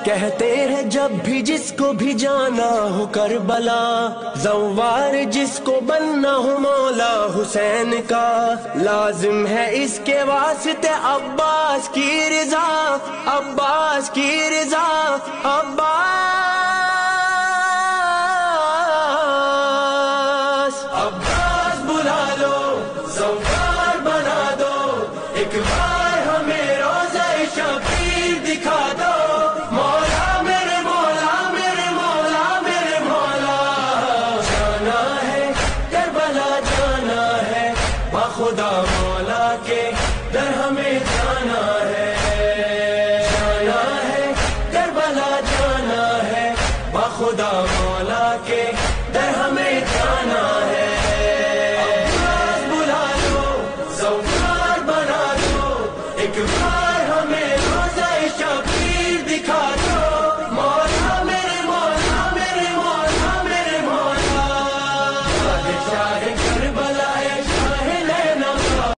کہتے ہیں جب بھی جس کو بھی جانا ہو کربلا، زوار جس کو بننا ہو مولا حسین کا، لازم ہے اس کے واسطے عباس کی رضا، عباس کی رضا، عباس